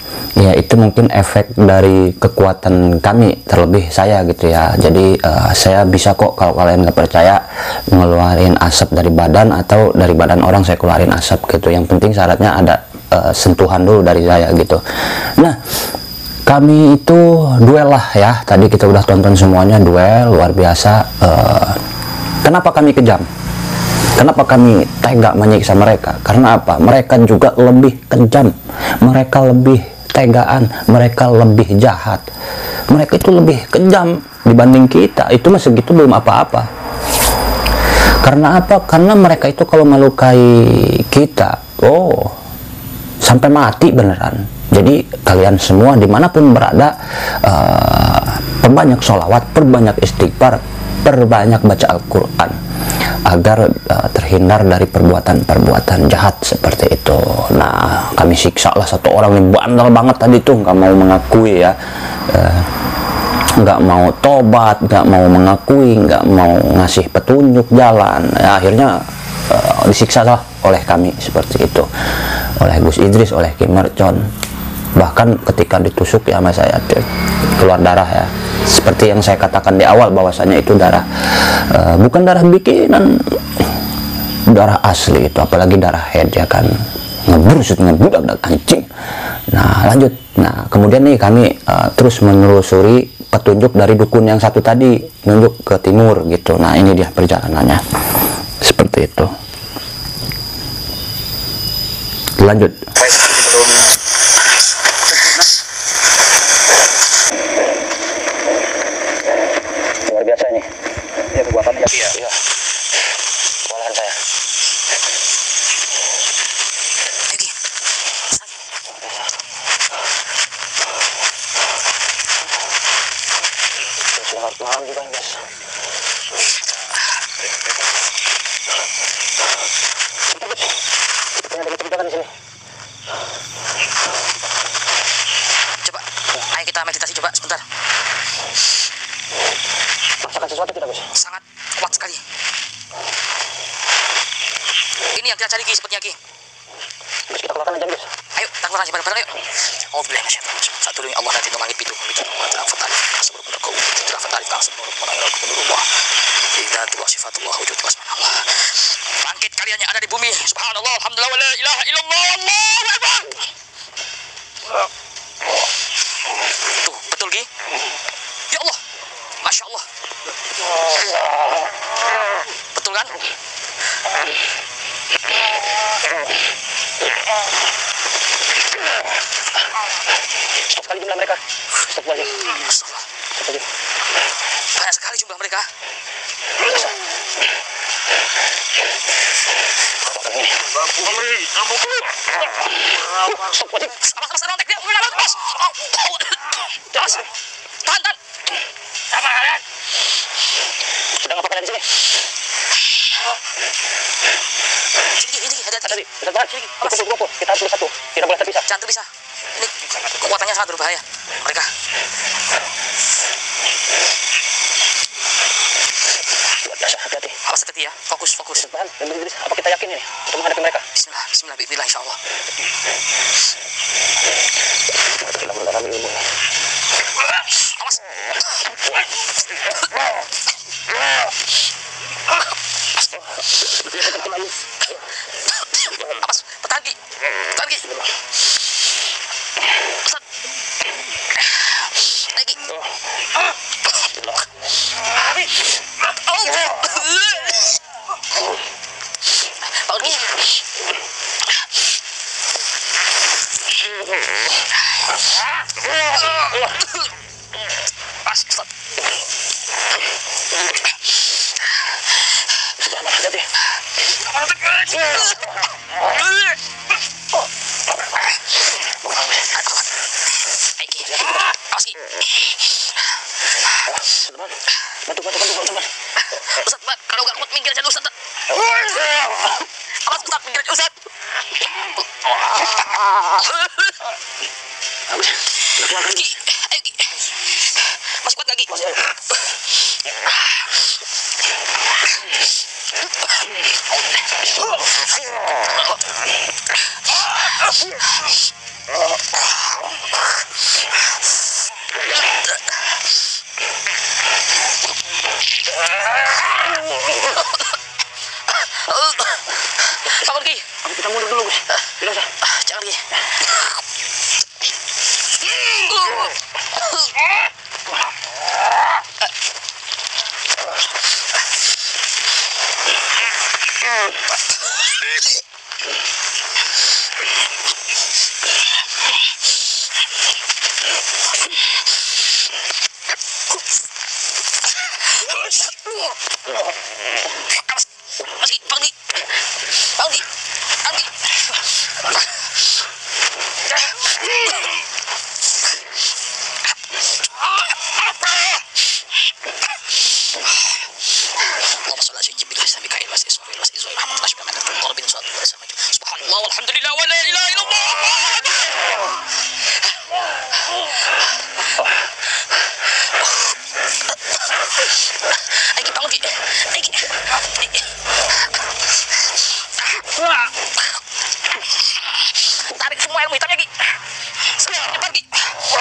ya itu mungkin efek dari kekuatan kami, terlebih saya gitu ya. Jadi uh, saya bisa kok, kalau kalian nggak percaya, ngeluarin asap dari badan atau dari badan orang saya keluarin asap gitu. Yang penting syaratnya ada uh, sentuhan dulu dari saya gitu. Nah, kami itu duel lah ya. Tadi kita udah tonton semuanya, duel luar biasa. Uh, kenapa kami kejam? Kenapa kami tega menyiksa mereka? Karena apa? Mereka juga lebih kejam, mereka lebih tegaan, mereka lebih jahat, mereka itu lebih kejam dibanding kita. Itu mah segitu belum apa-apa. Karena apa? Karena mereka itu kalau melukai kita, oh, sampai mati beneran. Jadi kalian semua dimanapun berada, uh, perbanyak sholawat, perbanyak istighfar, perbanyak baca Al-Quran, agar uh, terhindar dari perbuatan-perbuatan jahat seperti itu. Nah, kami siksa lah satu orang yang bandel banget tadi tuh, nggak mau mengakui ya, uh, nggak mau tobat, nggak mau mengakui, nggak mau ngasih petunjuk jalan. Ya, akhirnya uh, disiksa lah oleh kami seperti itu, oleh Gus Idris, oleh Kim Mercon. Bahkan ketika ditusuk ya sama saya keluar darah ya, seperti yang saya katakan di awal bahwasanya itu darah, uh, bukan darah bikinan, darah asli itu, apalagi darah head ya kan, ngebrusut ngebudak dan anjing. Nah lanjut, nah kemudian nih kami uh, terus menelusuri petunjuk dari dukun yang satu tadi, nunjuk ke timur gitu. Nah ini dia perjalanannya seperti itu. Lanjut. Luar biasa ini. Ya perbuatannya. Iya. Iya. Walahan saya. Selamat malam juga guys. Kita ada cerita kan di sini. Coba, ayo kita meditasi coba sebentar. Rasakan sesuatu tidak guys? Sangat kuat sekali. Ini yang kita cari Ki, sepertinya Ki. Terus kita keluarkan aja guys. Ayo, kita keluar aja bareng-bareng yuk. Alhamdulillah masyaallah. Satu demi Allah nanti langit itu kami tuh mata fatal. Sebelum kau tidak fatal kau sebelum menanggal Allah. Tidak tuh sifatullah wujud Allah. Bangkit kalian yang ada di bumi. Subhanallah, alhamdulillah, wala ilaha illallah, Allahu akbar. Tuh, betul Ki? Ya Allah. Masya Allah. Betul kan? Stop sekali jumlah mereka. Stop lagi. Stop lagi. Banyak sekali jumlah mereka. Stop lagi. Awas, awas, rontek dia. Awas. Awas. Tahan, tahan. Apa kalian? Sedang apa kalian di sini? Sini, sini, sini. Hati-hati. Besar banget. Kumpul, kumpul. Kita harus bersatu. Tidak boleh terpisah. Jangan terpisah. Ini kekuatannya sangat berbahaya. Mereka. Luar biasa. Hati-hati. Awas, hati-hati ya. Fokus, fokus. Bahan, dan Idris, apa kita yakin ini untuk menghadapi mereka? Bismillah, bismillah, bismillah, insya Allah. Kita mendalami ilmu. Awas. Awas, bertahan Ki. Bertahan Ki. Ustaz. Naik Ki. Bangun Ki. Pas, Ustaz. Hati-hati. Bantu, bantu, bantu, teman. Ustaz, kalau nggak kuat minggir aja dulu, Ustaz. Awas, Ustaz, minggir aja, Ustaz. Ki, ayo Ki. Masih kuat nggak Ki? Masih, ayo. Bangun Ki. Kita mundur dulu Gus. Tidak usah. Jangan Ki. Masih, Bang Ki. Bang Ki. Bang Ki. Subhanallah walhamdulillah wa la ilaha illallah. Aiki bangun Ki. Aiki. Tarik semua ilmu hitamnya Ki. Semakin cepat Ki.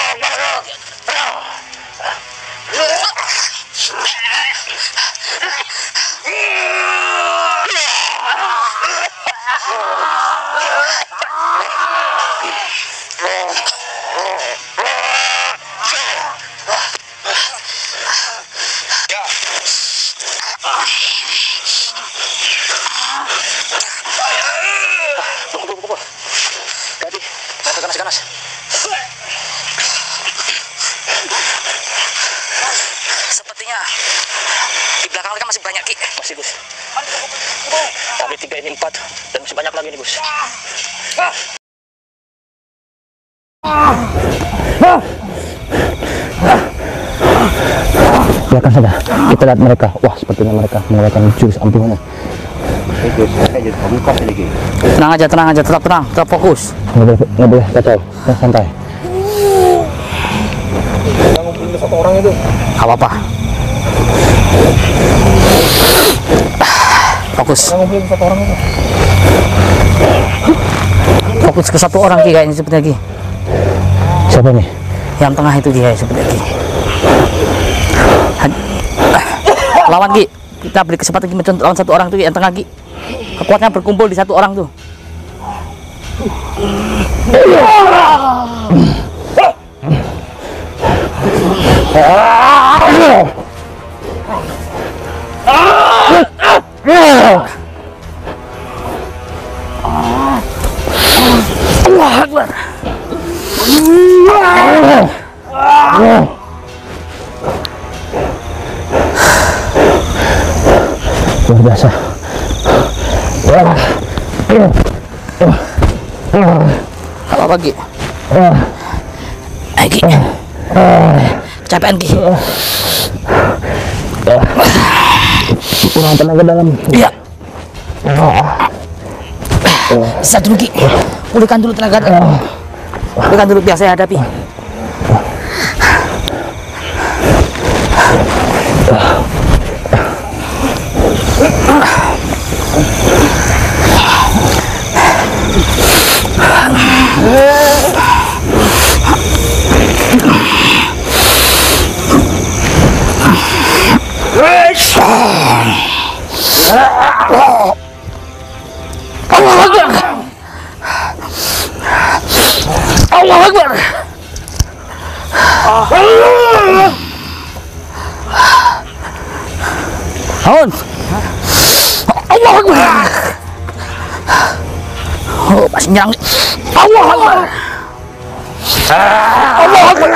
Ganas. Sepertinya di belakang mereka masih banyak Ki. Masih Gus. Kami tiga ini empat dan masih banyak lagi nih Gus. Biarkan saja, kita lihat mereka. Wah, sepertinya mereka mengeluarkan jurus ampuhnya. Tenang aja, tenang aja, tetap tenang, tetap fokus. Nggak boleh, nggak boleh kacau, nah, santai. Kita ngumpulin satu orang itu. Gak apa-apa. Fokus. Kita ngumpulin satu orang itu. Fokus ke satu orang Ki kayaknya sepertinya Ki. Siapa nih? Yang tengah itu dia sepertinya Ki. Lawan Ki. Kita beri kesempatan Ki mencontoh lawan satu orang tuh yang tengah Ki. Kekuatannya berkumpul di satu orang tuh. Allahu Akbar. Luar biasa. Apa Ki? Ayo Ki. Capean Ki. Kurang tenaga dalam. Iya. Bisa dulu Ki. Pulihkan dulu tenaga. Pulihkan dulu biar saya hadapi. Allah Akbar. Allah Akbar. Bangun. Allah Akbar. Oh, masih nyerang. Allah Akbar. Allah Akbar.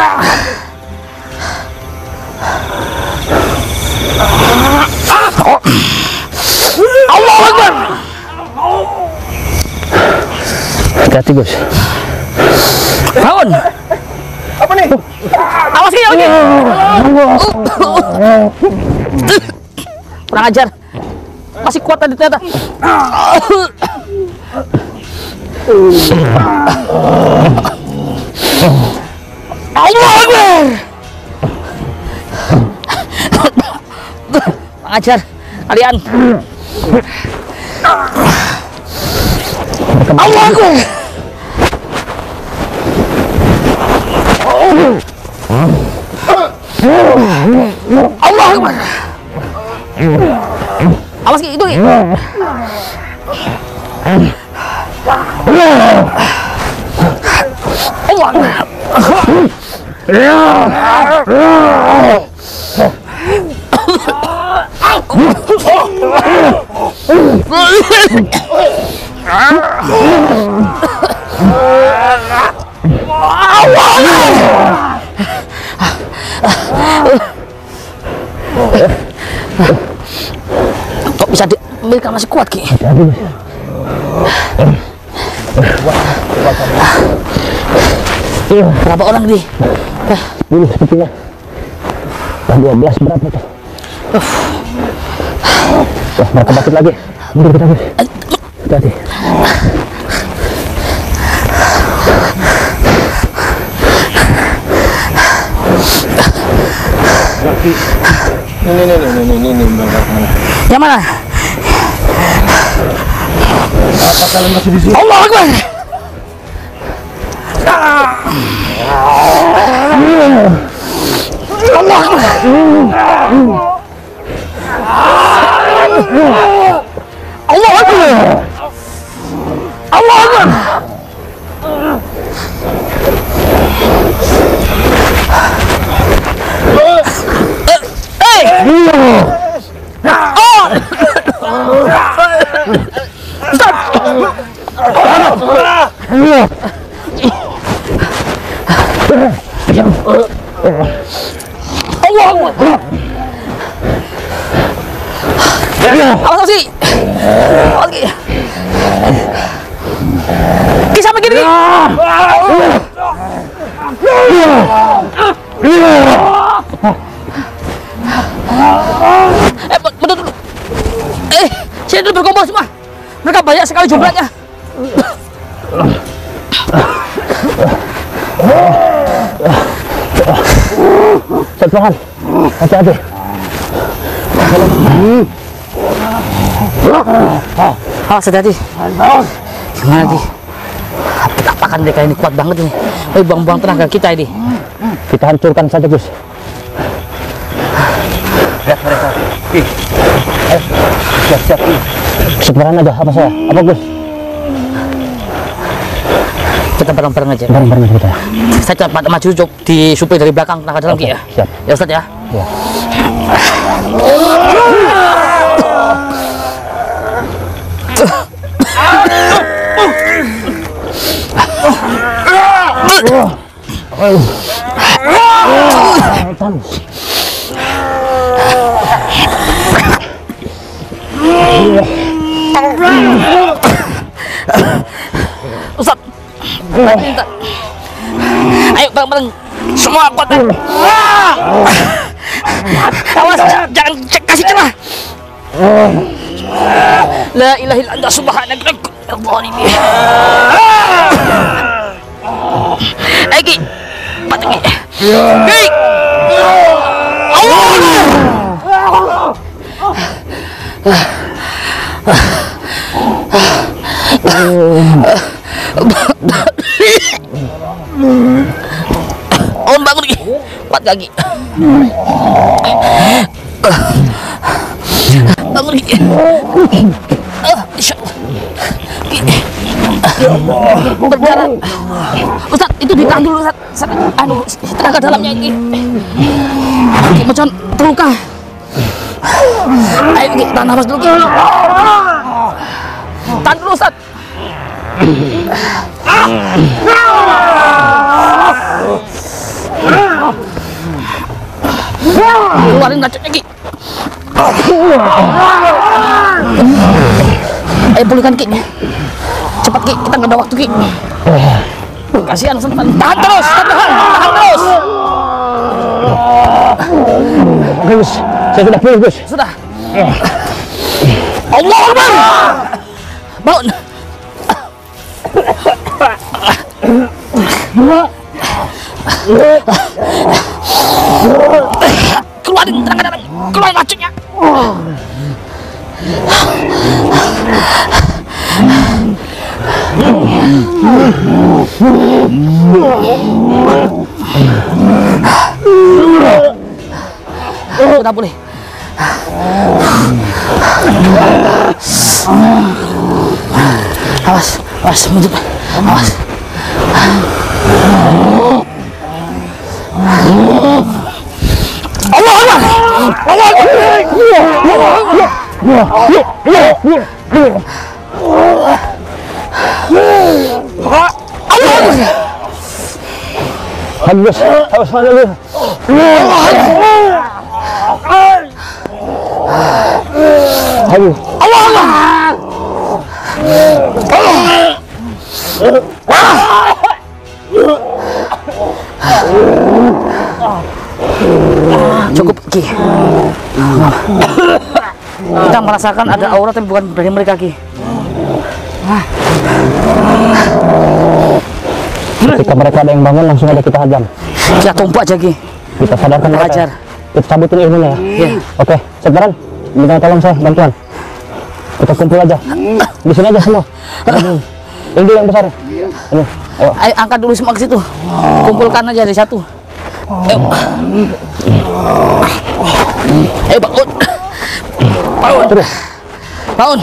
Allah Akbar. Hati-hati Gus. Bangun. Apa nih? Awas Ki, lagi. Kurang ajar. Masih kuat tadi ternyata. Allah Akbar. Kurang ajar kalian. Allah Akbar. Kok bisa di mereka masih kuat Ki? Berapa orang di? sepuluh sepertinya. dua belas berapa tuh? Wah, mereka bangkit lagi. Mundur kita, Gus. Hati-hati. Ini, ini, ini, ini, ini, ini, berangkat mana? Yang mana? Apa kalian masih di sini? Allah Akbar. Allah Akbar. Allah Akbar. Allah Akbar. Eh, oh. Allah Akbar. Awas sih. Oke. Kisah begini. Eh, betul dulu. Eh, sini dulu berkumpul semua. Mereka banyak sekali jumlahnya. Setuhan, hati-hati. Awas hati-hati. Gimana Ki? Apakah mereka ini kuat banget ini? Eh, buang-buang tenaga kita ini. Kita hancurkan saja, Gus. Lihat mereka. Ih. Ayo. Siap-siap. Sebenarnya aja, apa saya? Apa, Gus? Kita bareng-bareng aja. Bareng-bareng kita. Saya cepat maju Cuk, di supir dari belakang tenaga dalam Ki ya. Siap. Ya Ustaz ya. Ya. Ustaz. Minta. Ayo bareng-bareng. Semua kuat. Awas jangan cek kasih celah. La ilaha illa anta subhanaka al-zalimin. Ayo Ki. Patut Ki. Ki. Allah. Om bangun Ki. Empat kaki. Bangun Ki. Insyaallah. Berdarah. Ustaz, itu ditahan dulu Ustaz. Ustaz, anu tenaga dalamnya ini. Ki macam terluka. Ayo Ki, tahan nafas dulu Ki. Tahan dulu Ustaz. Keluarin racunnya Ki. Ayo pulihkan Ki. Cepat Ki, kita nggak ada waktu Ki. Kasihan Ustaz. Tahan terus, tahan, tahan terus. Oke, Gus. Saya sudah pulih, Gus. Sudah. Allah Akbar. Bangun. Keluarin tenaga dalam, keluarin racunnya. Sudah boleh. Awas, awas, mundur. Awas. Habis, habis mana lu? Habis. Cukup Ki. Kita merasakan ada aura tapi bukan dari mereka Ki. Ketika mereka ada yang bangun langsung ada kita hadam. Kita tumpak aja Ki. Kita sadarkan Kita mereka. hajar. Kita cabutin ilmunya ya. Iya. Oke, sekarang minta tolong saya bantuan. Kita kumpul aja. Di sini aja semua. Ini yang besar. Ini. Ayo. Ayo angkat dulu semua ke situ. Kumpulkan aja di satu. Ayo. Ayo bangun. Bangun. Terus. Bangun.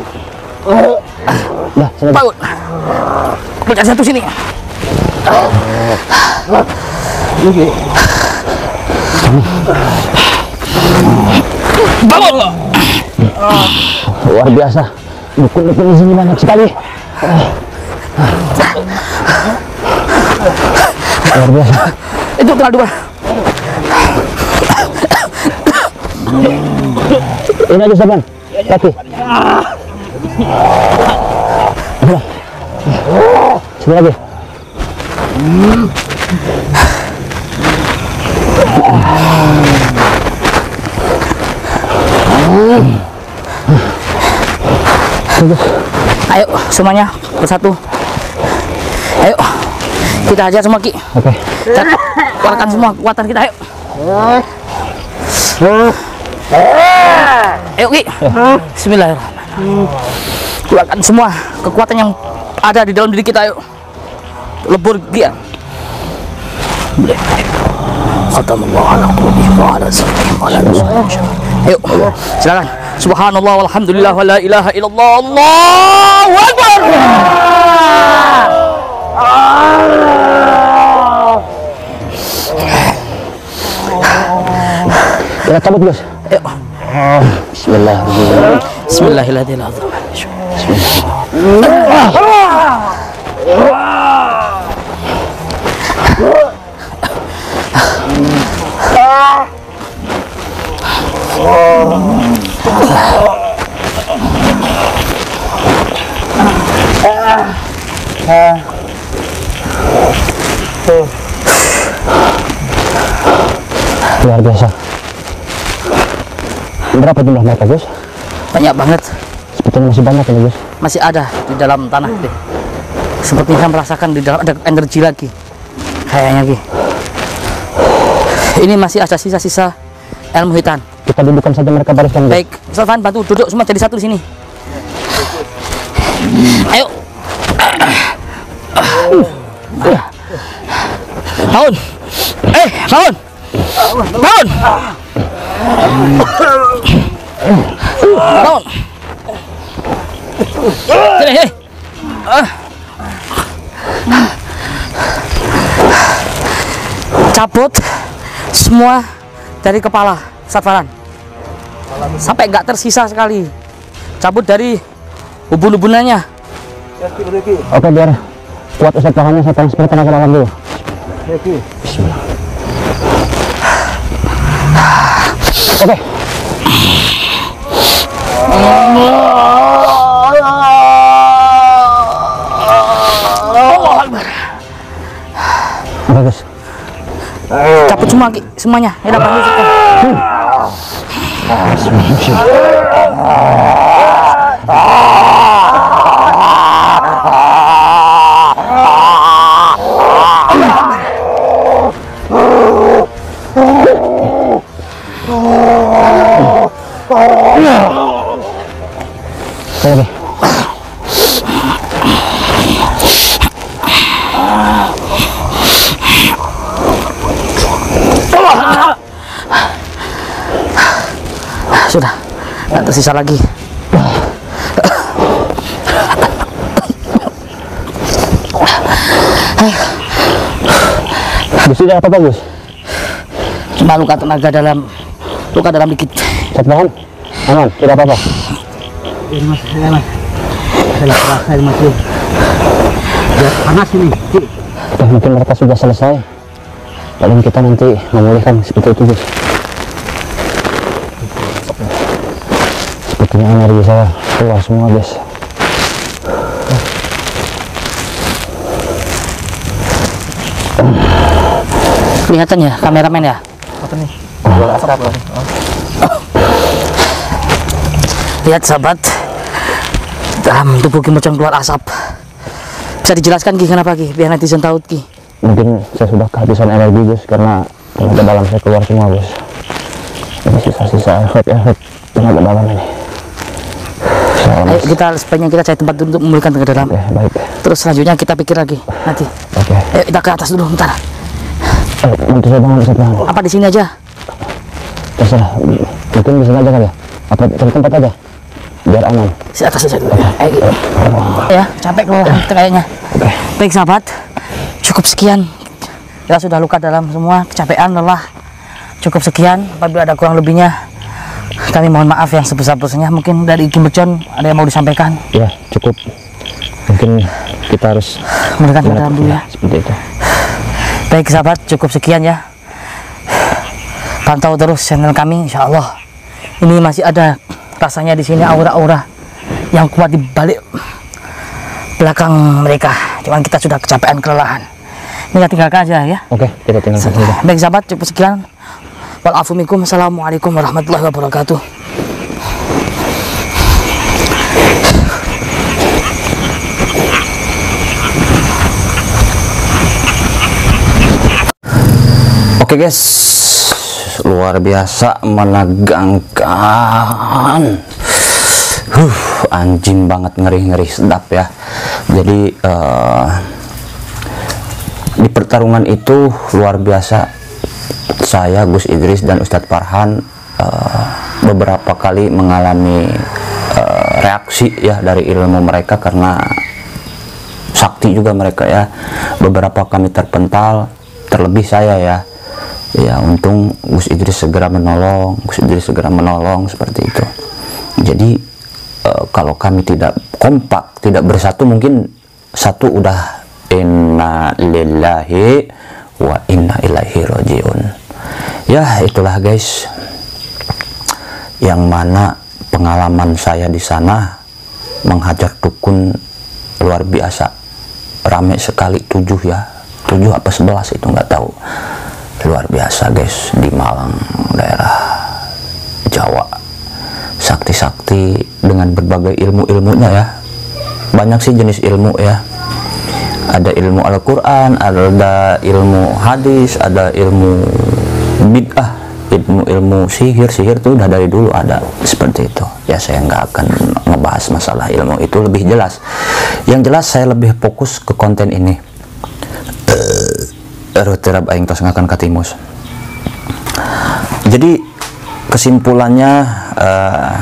Dah, sini aja. Bangun. Kumpulkan satu sini. Bangun. Luar biasa. Dukun-dukun di sini banyak sekali. Luar biasa. Itu tinggal dua. Ini aja Saban. Kaki. Sini lagi. Ayo semuanya bersatu. Ayo kita hajar semua Ki. Oke. Kita keluarkan semua kekuatan kita. Ayo. Ayo Ki. Bismillahirrahmanirrahim. Keluarkan semua kekuatan yang ada di dalam diri kita. Ayo. Lebur Ki. Ayo silakan. Subhanallah walhamdulillah wa la ilaha illallah. Allahu akbar. Kita cabut, Bos. Ayo. Bismillahirrahmanirrahim. Bismillahirrahmanirrahim. Luar biasa. Berapa jumlah mereka, Gus? Banyak banget. Sepertinya masih banyak ini, Gus. Masih ada di dalam tanah Ki. Seperti saya merasakan di dalam ada energi lagi. Kayaknya Ki. Ini masih ada sisa-sisa ilmu hitam. Kita dudukkan saja mereka bariskan. Gus. Baik, Ustaz bantu duduk semua jadi satu di sini. Ayo. Bangun. Eh, bangun. Bangun. Bangun. Sini, sini. Cabut semua dari kepala Safaran sampai nggak tersisa sekali. Cabut dari ubun-ubunannya. Oke, biar kuat Ustaz tangannya, saya transfer tenaga dalam dulu. Bismillah. Oke. Oke, Gus. Cabut semua Ki, semuanya. Ya dapat hmm. Oke. Sudah, nggak tersisa lagi. Gus, tidak apa-apa, Gus. Cuma luka tenaga dalam, luka dalam dikit. Ustaz Bahan, aman, tidak apa-apa. Ini mas, ya mas. Saya rasa ini masih ya, panas ini. Oke, mungkin mereka sudah selesai. Paling kita nanti memulihkan seperti itu, guys. Sepertinya energi saya keluar semua, guys. Kelihatan ya kameramen ya? Apa nih? Oh, asap. Lihat sahabat, dalam tubuh Ki Mocong keluar asap. Bisa dijelaskan Ki kenapa Ki? Biar netizen tahu Ki. Mungkin saya sudah kehabisan energi, guys, karena tenaga dalam saya keluar semua, guys. Ini sisa-sisa efek-efek tenaga dalam ini. Ayo kita sebaiknya kita cari tempat untuk memulihkan tenaga dalam. Oke, baik. Terus selanjutnya kita pikir lagi nanti. Oke. Ayo kita ke atas dulu bentar. Ayo, nanti saya bangun, saya bangun. Apa di sini aja? Terserah, mungkin di sini aja kali ya. Apa cari tempat aja? Biar aman. Si atas aja dulu. Ayo. Ya, capek kalau kayaknya. Baik sahabat, cukup sekian. Kita sudah luka dalam semua, kecapean, lelah. Cukup sekian. Apabila ada kurang lebihnya, kami mohon maaf yang sebesar-besarnya. Mungkin dari Ki Mocong ada yang mau disampaikan? Ya, cukup. Mungkin kita harus memulihkan tenaga dalam dulu ya. Seperti itu. Baik sahabat, cukup sekian ya. Pantau terus channel kami, insya Allah. Ini masih ada rasanya di sini aura-aura yang kuat di balik belakang mereka. Cuman kita sudah kecapean, kelelahan. Ini kita tinggalkan aja ya. Oke, kita tinggalkan saja. Baik sahabat, cukup sekian. Walafu minkum. Assalamualaikum warahmatullahi wabarakatuh. Oke guys, luar biasa menegangkan. Huh, anjing banget, ngeri-ngeri sedap ya. Jadi uh, di pertarungan itu luar biasa. Saya, Gus Idris dan Ustadz Farhan uh, beberapa kali mengalami uh, reaksi ya dari ilmu mereka, karena sakti juga mereka ya. Beberapa kami terpental, terlebih saya ya. Ya, untung Gus Idris segera menolong, Gus Idris segera menolong seperti itu. Jadi e, kalau kami tidak kompak, tidak bersatu, mungkin satu udah inna lillahi wa inna ilaihi rajiun. Ya, itulah guys, yang mana pengalaman saya di sana menghajar dukun luar biasa, rame sekali, tujuh ya, tujuh apa sebelas itu nggak tahu. Luar biasa guys, di Malang, daerah Jawa, sakti-sakti dengan berbagai ilmu-ilmunya ya. Banyak sih jenis ilmu ya, ada ilmu Al-Quran, ada ilmu hadis, ada ilmu bid'ah, ilmu-ilmu sihir. Sihir tuh udah dari dulu ada seperti itu ya. Saya nggak akan ngebahas masalah ilmu itu lebih jelas. Yang jelas saya lebih fokus ke konten ini. Terab aing tos ngakan katimus. Jadi kesimpulannya, uh,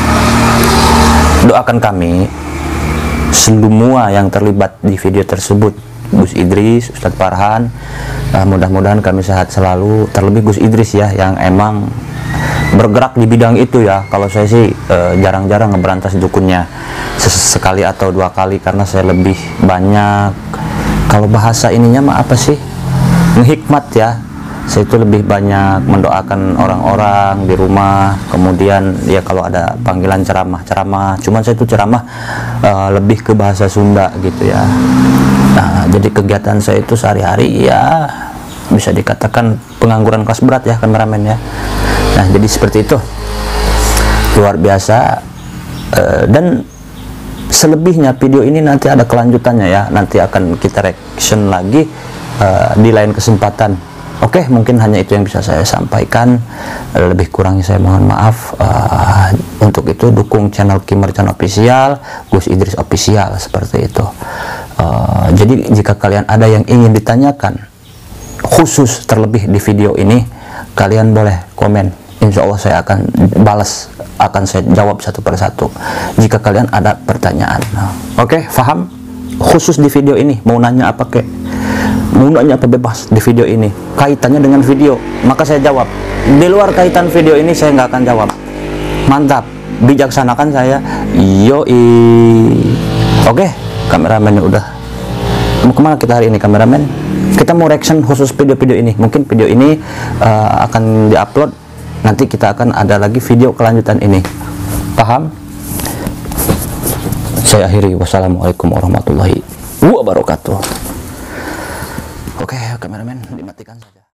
doakan kami semua yang terlibat di video tersebut, Gus Idris, Ustadz Farhan, uh, mudah-mudahan kami sehat selalu. Terlebih Gus Idris ya, yang emang bergerak di bidang itu ya. Kalau saya sih jarang-jarang uh, ngeberantas dukunnya, sesekali atau dua kali, karena saya lebih banyak, kalau bahasa ininya mah apa sih, hikmat ya. Saya itu lebih banyak mendoakan orang-orang di rumah. Kemudian ya kalau ada panggilan ceramah-ceramah, cuman saya itu ceramah uh, lebih ke bahasa Sunda gitu ya. Nah, jadi kegiatan saya itu sehari-hari ya bisa dikatakan pengangguran kelas berat ya, kameramen ya. Nah, jadi seperti itu, luar biasa. Uh, dan selebihnya video ini nanti ada kelanjutannya ya, nanti akan kita reaction lagi Uh, di lain kesempatan. Oke, mungkin hanya itu yang bisa saya sampaikan. Uh, lebih kurangnya saya mohon maaf. Uh, untuk itu dukung channel Ki Merchan Official, Gus Idris Official, seperti itu. Uh, jadi jika kalian ada yang ingin ditanyakan khusus terlebih di video ini, kalian boleh komen. Insya Allah saya akan balas, akan saya jawab satu persatu jika kalian ada pertanyaan. Oke, paham? Khusus di video ini mau nanya apa kek, mau nanya apa bebas di video ini, kaitannya dengan video, maka saya jawab. Di luar kaitan video ini saya nggak akan jawab. Mantap. bijaksanakan saya. Yoi. Oke, kameramennya udah. Mau kemana kita hari ini, kameramen? Kita mau reaction khusus video-video ini. Mungkin video ini uh, akan diupload. Nanti kita akan ada lagi video kelanjutan ini. Paham? Saya akhiri. Wassalamualaikum warahmatullahi wabarakatuh. Oke, kameramen dimatikan saja.